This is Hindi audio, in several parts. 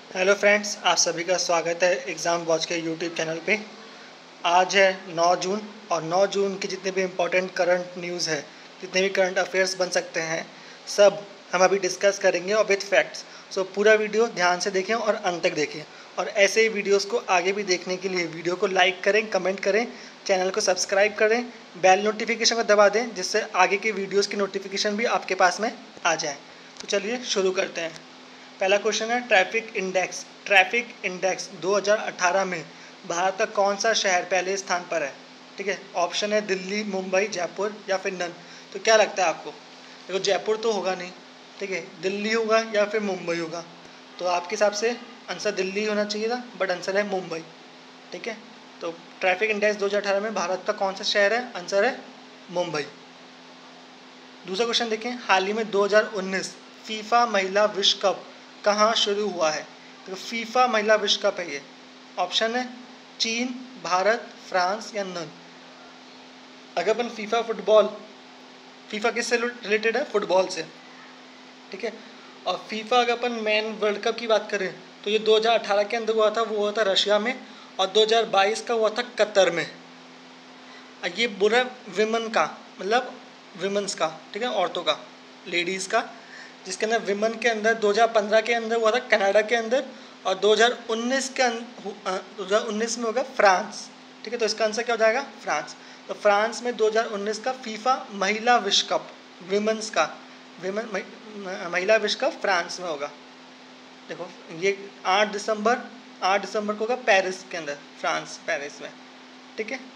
हेलो फ्रेंड्स, आप सभी का स्वागत है एग्ज़ाम वॉच के यूट्यूब चैनल पे। आज है 9 जून और 9 जून के जितने भी इम्पोर्टेंट करंट न्यूज़ है, जितने भी करंट अफेयर्स बन सकते हैं, सब हम अभी डिस्कस करेंगे और विद फैक्ट्स। सो पूरा वीडियो ध्यान से देखें और अंत तक देखें। और ऐसे ही वीडियोस को आगे भी देखने के लिए वीडियो को लाइक करें, कमेंट करें, चैनल को सब्सक्राइब करें, बेल नोटिफिकेशन को दबा दें, जिससे आगे की वीडियोज़ की नोटिफिकेशन भी आपके पास में आ जाए। तो चलिए शुरू करते हैं। पहला क्वेश्चन है ट्रैफिक इंडेक्स। ट्रैफिक इंडेक्स 2018 में भारत का कौन सा शहर पहले स्थान पर है? ठीक है, ऑप्शन है दिल्ली, मुंबई, जयपुर या फिर नन। तो क्या लगता है आपको? देखो, जयपुर तो होगा नहीं, ठीक है, दिल्ली होगा या फिर मुंबई होगा। तो आपके हिसाब से आंसर दिल्ली होना चाहिए था, बट आंसर है मुंबई। ठीक है, तो ट्रैफिक इंडेक्स 2018 में भारत का कौन सा शहर है? आंसर है मुंबई। दूसरा क्वेश्चन देखें, हाल ही में 2019 फीफा महिला विश्व कप कहाँ शुरू हुआ है? तो फीफा महिला विश्व कप है ये। ऑप्शन है चीन, भारत, फ्रांस या नन। अगर अपन फीफा किससे रिलेटेड है? फुटबॉल से। ठीक है, और फीफा अगर अपन मैन वर्ल्ड कप की बात करें तो ये 2018 के अंदर हुआ था, वो हुआ था रशिया में, और 2022 का हुआ था कतर में। ये बुरा विमेन का, मतलब विमेंस का, ठीक है, औरतों का, लेडीज़ का, जिसके अंदर विमेन के अंदर 2015 के अंदर हुआ था कनाडा के अंदर, और 2019 में होगा फ्रांस। ठीक है, तो इसका आंसर क्या हो जाएगा? फ्रांस। तो फ्रांस में 2019 का फीफा महिला विश्व कप, विमेंस का महिला विश्व कप फ्रांस में होगा। देखो, ये 8 दिसंबर को होगा पेरिस के अंदर, फ्रांस, पेरिस में। ठीक है,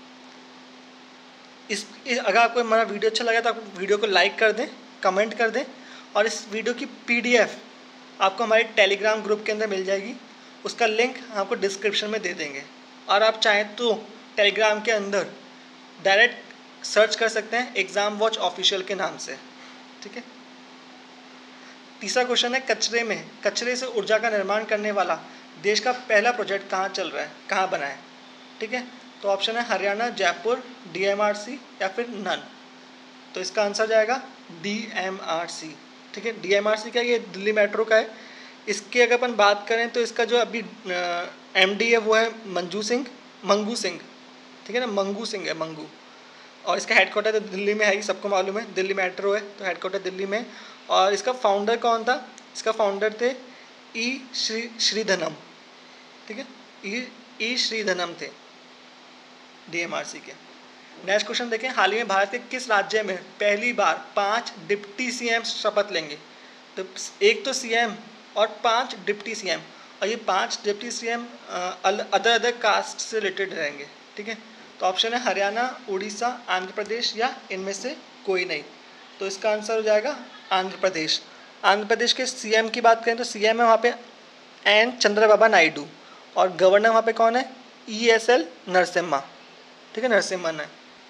अगर आपको हमारा वीडियो अच्छा लगा तो आप वीडियो को लाइक कर दें, कमेंट कर दें, और इस वीडियो की पीडीएफ आपको हमारे टेलीग्राम ग्रुप के अंदर मिल जाएगी। उसका लिंक आपको डिस्क्रिप्शन में दे देंगे। और आप चाहें तो टेलीग्राम के अंदर डायरेक्ट सर्च कर सकते हैं एग्ज़ाम वॉच ऑफिशियल के नाम से। ठीक है, तीसरा क्वेश्चन है कचरे से ऊर्जा का निर्माण करने वाला देश का पहला प्रोजेक्ट कहाँ चल रहा है, कहाँ बना है? ठीक है, तो ऑप्शन है हरियाणा, जयपुर, डीएमआरसी या फिर नन। तो इसका आंसर जाएगा डीएमआरसी। ठीक है, डीएमआरसी क्या, ये दिल्ली मेट्रो का है। इसकी अगर अपन बात करें तो इसका जो अभी एमडी है वो है मंगू सिंह। ठीक है ना, मंगू सिंह है, मंगू। और इसका हेडक्वार्टर तो दिल्ली में है ही, सबको मालूम है, दिल्ली मेट्रो है तो हेडक्वार्टर दिल्ली में। और इसका फाउंडर कौन था? इसका फाउंडर थे श्रीधनम। ठीक है, ई श्रीधनम थे डीएमआरसी के। नेक्स्ट क्वेश्चन देखें, हाल ही में भारत के किस राज्य में पहली बार 5 डिप्टी सीएम शपथ लेंगे? तो एक तो सीएम और 5 डिप्टी सीएम, और ये 5 डिप्टी सीएम अदर कास्ट से रिलेटेड रहेंगे। ठीक है, तो ऑप्शन है हरियाणा, उड़ीसा, आंध्र प्रदेश या इनमें से कोई नहीं। तो इसका आंसर हो जाएगा आंध्र प्रदेश। आंध्र प्रदेश के सीएम की बात करें तो सीएम है वहाँ पे एन चंद्रबाबा नायडू, और गवर्नर वहाँ पे कौन है? ESL नरसिम्हा। ठीक है, नरसिम्हन।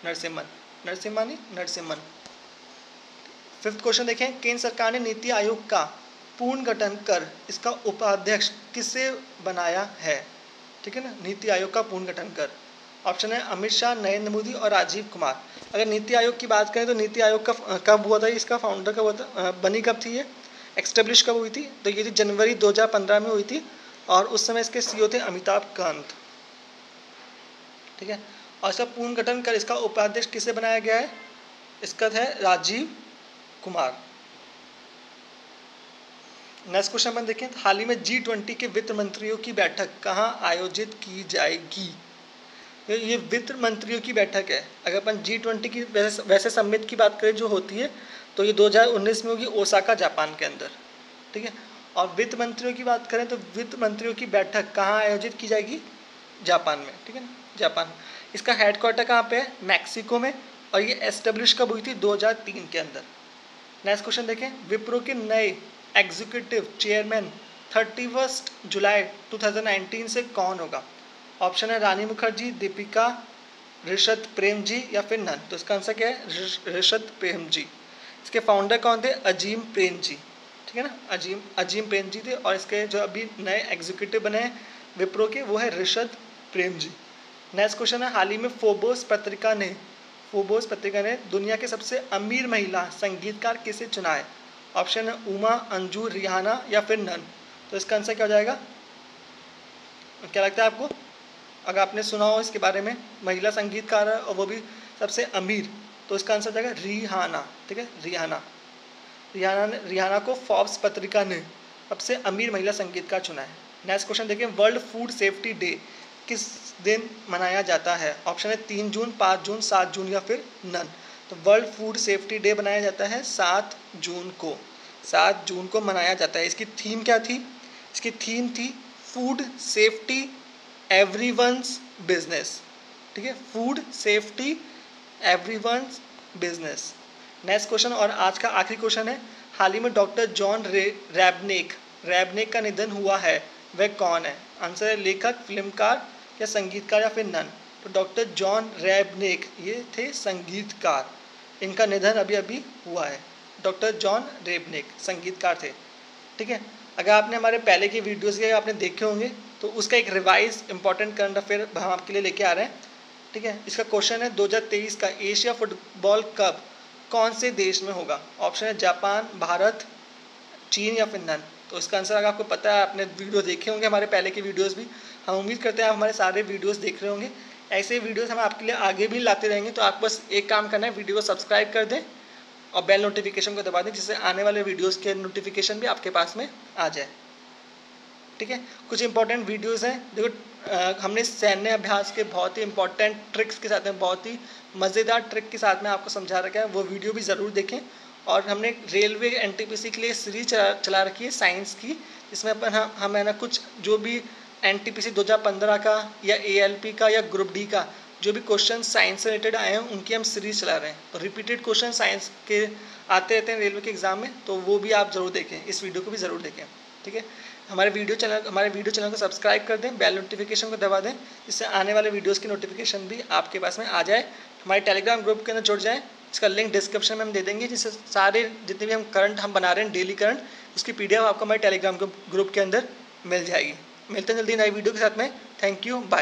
फिफ्थ क्वेश्चन देखें, केंद्र सरकार ने नीति आयोग का पूर्ण गठन कर इसका उपाध्यक्ष किसे बनाया है? ठीक है ना, नीति आयोग का पूर्ण गठन कर। ऑप्शन है अमित शाह, नरेंद्र मोदी और राजीव कुमार। अगर नीति आयोग की बात करें तो नीति आयोग का कब हुआ था, इसका फाउंडर कब हुआ था, बनी कब थी ये, एस्टेब्लिश कब हुई थी? तो ये थी जनवरी 2015 में हुई थी, और उस समय इसके सीईओ थे अमिताभ कांत। ठीक है, और इसका पूर्ण गठन कर इसका उपाध्यक्ष किसे बनाया गया है? इसका है राजीव कुमार। नेक्स्ट क्वेश्चन अपन देखें, हाल ही में G20 के वित्त मंत्रियों की बैठक कहाँ आयोजित की जाएगी? ये वित्त मंत्रियों की बैठक है। अगर अपन G20 की वैसे समिट की बात करें जो होती है तो ये 2019 में होगी ओसाका, जापान के अंदर। ठीक है, और वित्त मंत्रियों की बात करें तो वित्त मंत्रियों की बैठक कहाँ आयोजित की जाएगी? जापान में। ठीक है ना, जापान। इसका हेडक्वार्टर कहाँ पे है? मैक्सिको में, और ये एस्टेब्लिश कब हुई थी? 2003 के अंदर। नेक्स्ट क्वेश्चन देखें, विप्रो के नए एग्जीक्यूटिव चेयरमैन 31 जुलाई 2019 से कौन होगा? ऑप्शन है रानी मुखर्जी, दीपिका, ऋषद प्रेम जी या फिर नन। तो इसका आंसर क्या है? ऋषद प्रेम जी। इसके फाउंडर कौन थे? अजीम प्रेम जी। ठीक है ना, अजीम प्रेम जी थे, और इसके जो अभी नए एग्जीक्यूटिव बने हैं विप्रो के वो है ऋषद प्रेम जी। नेक्स्ट क्वेश्चन है, हाल ही में फोर्ब्स पत्रिका ने दुनिया के सबसे अमीर महिला संगीतकार किसे चुना है? ऑप्शन है उमा, अंजू, रिहाना या फिर नन। तो इसका आंसर क्या हो जाएगा? क्या लगता है आपको? अगर आपने सुना हो इसके बारे में, महिला संगीतकार है और वो भी सबसे अमीर, तो इसका आंसर जाएगा रिहाना। ठीक है, रिहाना को फोर्ब्स पत्रिका ने सबसे अमीर महिला संगीतकार चुना है। नेक्स्ट क्वेश्चन देखिए, वर्ल्ड फूड सेफ्टी डे किस दिन मनाया जाता है? ऑप्शन है 3 जून, 5 जून, 7 जून या फिर नन। तो वर्ल्ड फूड सेफ्टी डे मनाया जाता है 7 जून को। 7 जून को मनाया जाता है। इसकी थीम क्या थी? इसकी थीम थी फूड सेफ्टी एवरीवन्स बिजनेस। ठीक है, food safety everyone's business. Next question और आज का आखिरी क्वेश्चन है, हाल ही में डॉक्टर जॉन रैबनेक का निधन हुआ है, वह कौन है? आंसर है लेखक, फिल्मकार या संगीतकार या फिर नन। तो डॉक्टर जॉन रैबनेक ये थे संगीतकार, इनका निधन अभी अभी हुआ है। डॉक्टर जॉन रैबनेक संगीतकार थे। ठीक है, अगर आपने हमारे पहले की वीडियोस के आपने देखे होंगे तो उसका एक रिवाइज इंपॉर्टेंट करंट अफेयर हम आपके लिए लेके आ रहे हैं। ठीक है, इसका क्वेश्चन है 2023 का एशिया फुटबॉल कप कौन से देश में होगा? ऑप्शन है जापान, भारत, चीन या फिर नन। तो इसका आंसर अगर आपको पता है, आपने वीडियो देखे होंगे हमारे पहले के वीडियोस भी, हम उम्मीद करते हैं आप हमारे सारे वीडियोस देख रहे होंगे। ऐसे वीडियोस हम आपके लिए आगे भी लाते रहेंगे। तो आपको बस एक काम करना है, वीडियो को सब्सक्राइब कर दें और बेल नोटिफिकेशन को दबा दें, जिससे आने वाले वीडियोस के नोटिफिकेशन भी आपके पास में आ जाए। ठीक है, कुछ इंपॉर्टेंट वीडियोस हैं। देखो हमने सैन्य अभ्यास के बहुत ही इंपॉर्टेंट ट्रिक्स के साथ में, बहुत ही मज़ेदार ट्रिक के साथ में आपको समझा रखा है, वो वीडियो भी ज़रूर देखें। और हमने रेलवे एनटीपीसी के लिए सीरीज चला रखी है साइंस की, जिसमें अपन हम है ना कुछ जो भी एनटीपीसी 2015 का या एएलपी का या ग्रुप डी का जो भी क्वेश्चन साइंस से रिलेटेड आए हैं उनकी हम सीरीज चला रहे हैं। तो रिपीटेड क्वेश्चन साइंस के आते रहते हैं रेलवे के एग्जाम में, तो वो भी आप ज़रूर देखें, इस वीडियो को भी ज़रूर देखें। ठीक है, हमारे वीडियो चैनल को सब्सक्राइब कर दें, बेल नोटिफिकेशन को दबा दें, जिससे आने वाले वीडियोस की नोटिफिकेशन भी आपके पास में आ जाए। हमारे टेलीग्राम ग्रुप के अंदर जुड़ जाएं, इसका लिंक डिस्क्रिप्शन में हम दे देंगे, जिससे सारे जितने भी हम करंट हम बना रहे हैं डेली करंट, उसकी पीडीएफ आपको हमारे टेलीग्राम ग्रुप के अंदर मिल जाएगी। मिलते हैं जल्दी नई वीडियो के साथ में। Thank you, bye.